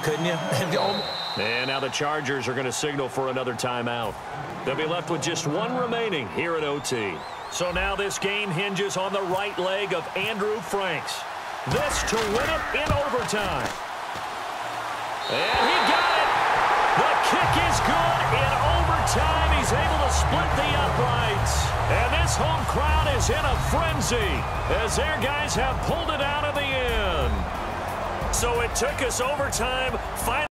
couldn't you? And now the Chargers are going to signal for another timeout. They'll be left with just one remaining here at OT. So now this game hinges on the right leg of Andrew Franks. This to win it in overtime. And he got it. The kick is good in overtime. He's able to split the uprights. And this home crowd is in a frenzy as their guys have pulled it out of the end. So it took us overtime.